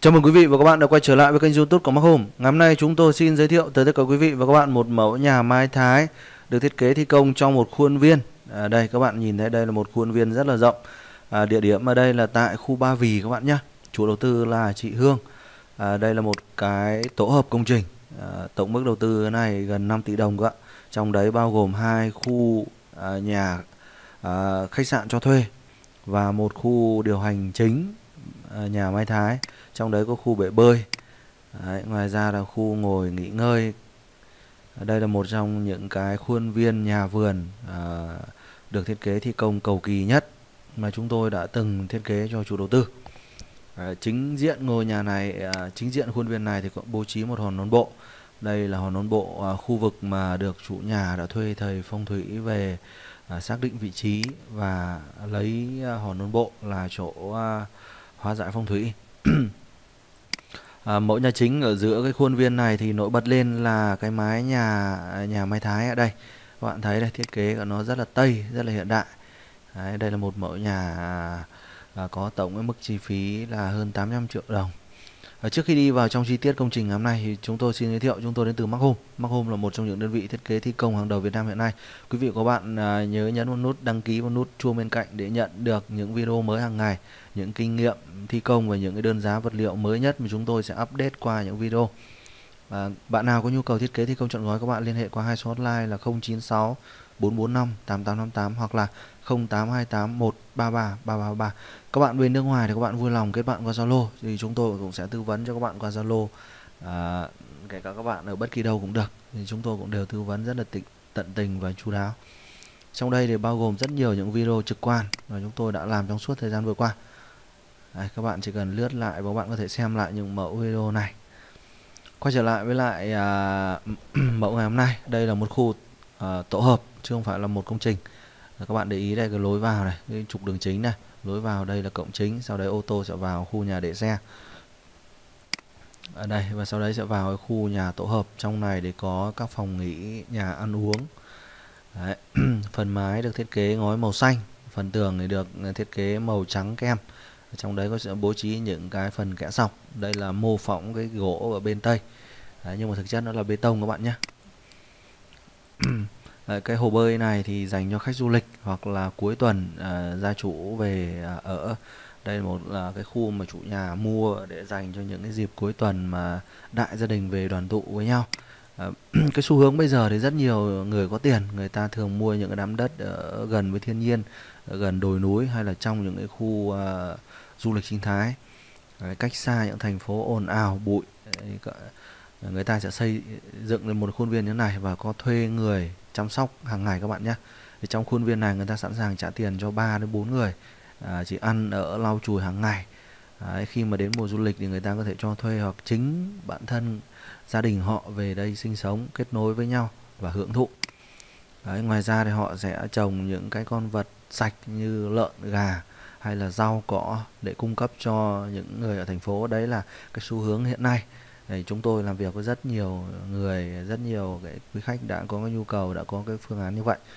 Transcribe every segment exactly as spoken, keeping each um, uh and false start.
Chào mừng quý vị và các bạn đã quay trở lại với kênh YouTube của Mark Home. Ngày hôm nay chúng tôi xin giới thiệu tới tất cả quý vị và các bạn một mẫu nhà mái Thái được thiết kế thi công trong một khuôn viên. À, đây các bạn nhìn thấy đây là một khuôn viên rất là rộng. À, địa điểm ở đây là tại khu Ba Vì các bạn nhé. Chủ đầu tư là chị Hương. À, đây là một cái tổ hợp công trình. À, tổng mức đầu tư này gần năm tỷ đồng các bạn. Trong đấy bao gồm hai khu à, nhà à, khách sạn cho thuê và một khu điều hành chính à, nhà mái Thái. Trong đấy có khu bể bơi. Đấy, ngoài ra là khu ngồi nghỉ ngơi. Đây là một trong những cái khuôn viên nhà vườn à, được thiết kế thi công cầu kỳ nhất mà chúng tôi đã từng thiết kế cho chủ đầu tư. À, chính diện ngôi nhà này, à, chính diện khuôn viên này thì có bố trí một hòn non bộ. Đây là hòn non bộ, à, khu vực mà được chủ nhà đã thuê thầy phong thủy về à, xác định vị trí và lấy à, hòn non bộ là chỗ à, hóa giải phong thủy. À, mẫu nhà chính ở giữa cái khuôn viên này thì nổi bật lên là cái mái nhà nhà mái Thái ở đây. Các bạn thấy đây, thiết kế của nó rất là Tây, rất là hiện đại. Đấy, đây là một mẫu nhà à, có tổng cái mức chi phí là hơn tám trăm triệu đồng. À, trước khi đi vào trong chi tiết công trình ngày hôm nay thì chúng tôi xin giới thiệu chúng tôi đến từ Mark Home. Mark Home là một trong những đơn vị thiết kế thi công hàng đầu Việt Nam hiện nay. Quý vị và các bạn à, nhớ nhấn vào nút đăng ký và nút chuông bên cạnh để nhận được những video mới hàng ngày, những kinh nghiệm thi công và những cái đơn giá vật liệu mới nhất mà chúng tôi sẽ update qua những video. À, bạn nào có nhu cầu thiết kế thi công trọn gói, các bạn liên hệ qua hai số hotline là không chín sáu bốn bốn năm tám tám năm tám hoặc là không tám hai tám một ba ba ba ba ba. Các bạn bên nước ngoài thì các bạn vui lòng kết bạn qua Zalo thì chúng tôi cũng sẽ tư vấn cho các bạn qua Zalo. À, kể cả các bạn ở bất kỳ đâu cũng được thì chúng tôi cũng đều tư vấn rất là tịnh, tận tình và chu đáo. Trong đây thì bao gồm rất nhiều những video trực quan mà chúng tôi đã làm trong suốt thời gian vừa qua. Đấy, các bạn chỉ cần lướt lại và các bạn có thể xem lại những mẫu video này. Quay trở lại với lại à, mẫu ngày hôm nay, đây là một khu à, tổ hợp chứ không phải là một công trình. Các bạn để ý đây, cái lối vào này, cái trục đường chính này, lối vào đây là cổng chính, sau đấy ô tô sẽ vào khu nhà để xe ở đây và sau đấy sẽ vào cái khu nhà tổ hợp. Trong này để có các phòng nghỉ, nhà ăn uống. Đấy. Phần mái được thiết kế ngói màu xanh, phần tường thì được thiết kế màu trắng kem. Trong đấy có sẽ bố trí những cái phần kẽ sọc. Đây là mô phỏng cái gỗ ở bên Tây. Đấy, nhưng mà thực chất nó là bê tông các bạn nhé. Đấy, cái hồ bơi này thì dành cho khách du lịch hoặc là cuối tuần à, gia chủ về à, ở. Đây là một là cái khu mà chủ nhà mua để dành cho những cái dịp cuối tuần mà đại gia đình về đoàn tụ với nhau. À, cái xu hướng bây giờ thì rất nhiều người có tiền, người ta thường mua những cái đám đất ở gần với thiên nhiên, ở gần đồi núi hay là trong những cái khu à, du lịch sinh thái. Đấy, cách xa những thành phố ồn ào bụi. Đấy, người ta sẽ xây dựng lên một khuôn viên như thế này và có thuê người chăm sóc hàng ngày các bạn nhé. Thì trong khuôn viên này người ta sẵn sàng trả tiền cho ba đến bốn người, à, chỉ ăn ở lau chùi hàng ngày. Đấy, khi mà đến mùa du lịch thì người ta có thể cho thuê hoặc chính bản thân gia đình họ về đây sinh sống, kết nối với nhau và hưởng thụ. Đấy, ngoài ra thì họ sẽ trồng những cái con vật sạch như lợn, gà hay là rau cỏ để cung cấp cho những người ở thành phố. Đấy là cái xu hướng hiện nay. Đấy, chúng tôi làm việc với rất nhiều người, rất nhiều cái quý khách đã có cái nhu cầu, đã có cái phương án như vậy.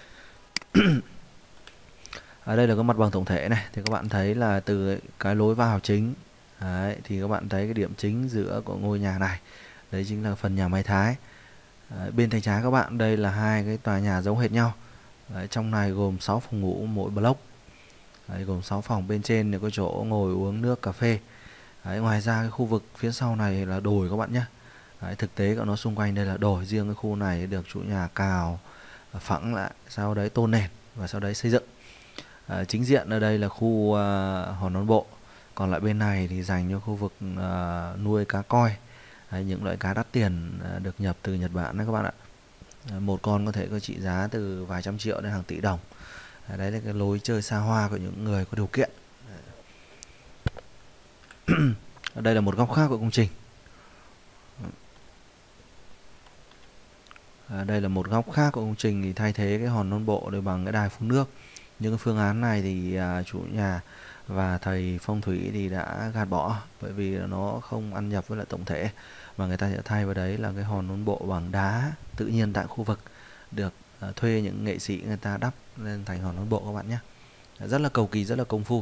Ở đây là cái mặt bằng tổng thể này, thì các bạn thấy là từ cái lối vào chính. Đấy, thì các bạn thấy cái điểm chính giữa của ngôi nhà này, đấy chính là phần nhà mái Thái. Đấy, bên tay trái các bạn, đây là hai cái tòa nhà giống hệt nhau. Đấy, trong này gồm sáu phòng ngủ mỗi block. Đấy, gồm sáu phòng, bên trên thì có chỗ ngồi uống nước cà phê. Đấy, ngoài ra cái khu vực phía sau này là đồi các bạn nhé. Đấy, thực tế của nó xung quanh đây là đồi, riêng cái khu này được chủ nhà cào phẳng lại, sau đấy tôn nền và sau đấy xây dựng. À, chính diện ở đây là khu uh, hòn non bộ, còn lại bên này thì dành cho khu vực uh, nuôi cá koi. Đấy, những loại cá đắt tiền uh, được nhập từ Nhật Bản đấy các bạn ạ. À, một con có thể có trị giá từ vài trăm triệu đến hàng tỷ đồng. À, đấy là cái lối chơi xa hoa của những người có điều kiện. Đây là một góc khác của công trình. À, đây là một góc khác của công trình thì thay thế cái hòn non bộ để bằng cái đài phun nước. Những cái phương án này thì à, chủ nhà và thầy phong thủy thì đã gạt bỏ bởi vì nó không ăn nhập với lại tổng thể, và người ta sẽ thay vào đấy là cái hòn non bộ bằng đá tự nhiên tại khu vực, được à, thuê những nghệ sĩ người ta đắp lên thành hòn non bộ các bạn nhé. Rất là cầu kỳ, rất là công phu.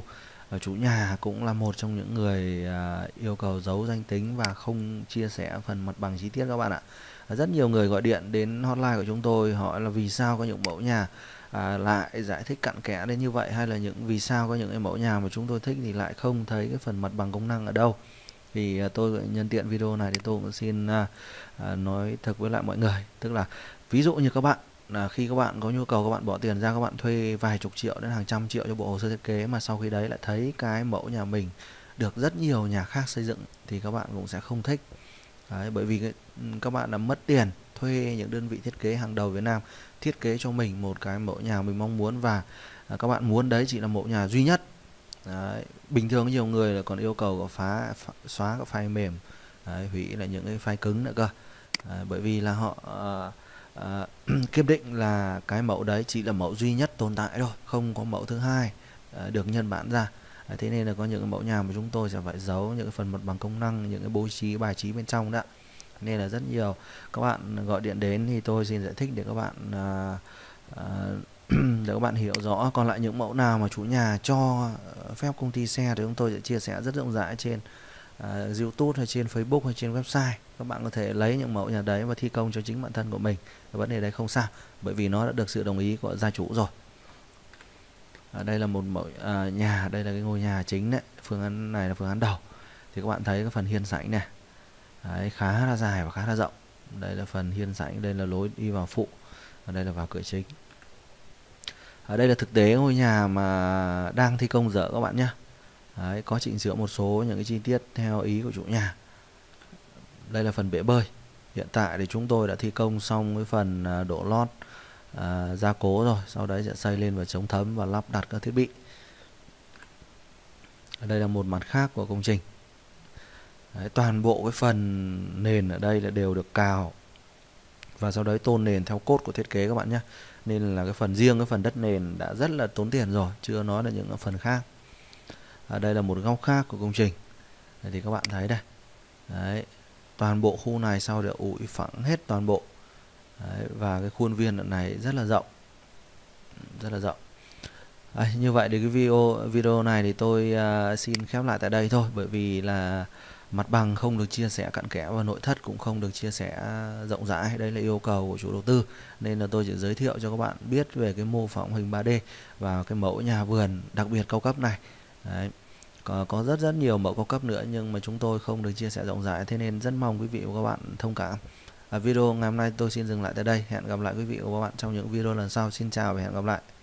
Và chủ nhà cũng là một trong những người à, yêu cầu giấu danh tính và không chia sẻ phần mặt bằng chi tiết các bạn ạ. Rất nhiều người gọi điện đến hotline của chúng tôi hỏi là vì sao có những mẫu nhà à, lại giải thích cặn kẽ đến như vậy, hay là những vì sao có những cái mẫu nhà mà chúng tôi thích thì lại không thấy cái phần mặt bằng công năng ở đâu. Thì à, tôi nhân tiện video này thì tôi cũng xin à, à, nói thật với lại mọi người, tức là ví dụ như các bạn là khi các bạn có nhu cầu, các bạn bỏ tiền ra, các bạn thuê vài chục triệu đến hàng trăm triệu cho bộ hồ sơ thiết kế, mà sau khi đấy lại thấy cái mẫu nhà mình được rất nhiều nhà khác xây dựng thì các bạn cũng sẽ không thích. Đấy, bởi vì cái, các bạn đã mất tiền thuê những đơn vị thiết kế hàng đầu Việt Nam thiết kế cho mình một cái mẫu nhà mình mong muốn, và à, các bạn muốn đấy chỉ là mẫu nhà duy nhất. Đấy, bình thường nhiều người là còn yêu cầu có phá, phá xóa các file mềm, đấy, hủy là những cái file cứng nữa cơ. Đấy, bởi vì là họ à, à, kiên định là cái mẫu đấy chỉ là mẫu duy nhất tồn tại thôi, không có mẫu thứ hai à, được nhân bản ra. Đấy, thế nên là có những cái mẫu nhà mà chúng tôi sẽ phải giấu những cái phần mặt bằng công năng, những cái bố trí bài trí bên trong đó. Nên là rất nhiều các bạn gọi điện đến thì tôi xin giải thích để các bạn à, à, để các bạn hiểu rõ. Còn lại những mẫu nào mà chủ nhà cho phép công ty xe thì chúng tôi sẽ chia sẻ rất rộng rãi trên à, YouTube hay trên Facebook hay trên website. Các bạn có thể lấy những mẫu nhà đấy và thi công cho chính bản thân của mình. Cái vấn đề đấy không sao, bởi vì nó đã được sự đồng ý của gia chủ rồi. À, đây là một mẫu à, nhà, đây là cái ngôi nhà chính đấy, phương án này là phương án đầu. Thì các bạn thấy cái phần hiên sảnh này đấy, khá là dài và khá là rộng. Đây là phần hiên sảnh, đây là lối đi vào phụ, và đây là vào cửa chính. Ở đây là thực tế ngôi nhà mà đang thi công dở các bạn nhé. Đấy, có chỉnh sửa một số những cái chi tiết theo ý của chủ nhà. Đây là phần bể bơi. Hiện tại thì chúng tôi đã thi công xong cái phần đổ lót à, gia cố rồi, sau đấy sẽ xây lên và chống thấm và lắp đặt các thiết bị. Ở đây là một mặt khác của công trình. Đấy, toàn bộ cái phần nền ở đây là đều được cào và sau đấy tôn nền theo cốt của thiết kế các bạn nhé. Nên là cái phần riêng cái phần đất nền đã rất là tốn tiền rồi, chưa nói là những phần khác. Ở đây là một góc khác của công trình. Đấy, thì các bạn thấy đây. Đấy, toàn bộ khu này sau để ủi phẳng hết toàn bộ. Đấy, và cái khuôn viên đoạn này rất là rộng, rất là rộng. Đấy, như vậy thì cái video video này thì tôi uh, xin khép lại tại đây thôi, bởi vì là mặt bằng không được chia sẻ cặn kẽ và nội thất cũng không được chia sẻ rộng rãi. Đây là yêu cầu của chủ đầu tư, nên là tôi chỉ giới thiệu cho các bạn biết về cái mô phỏng hình ba D và cái mẫu nhà vườn đặc biệt cao cấp này. Đấy. Có, có rất rất nhiều mẫu cao cấp nữa nhưng mà chúng tôi không được chia sẻ rộng rãi, thế nên rất mong quý vị và các bạn thông cảm. À, video ngày hôm nay tôi xin dừng lại tại đây. Hẹn gặp lại quý vị và các bạn trong những video lần sau. Xin chào và hẹn gặp lại.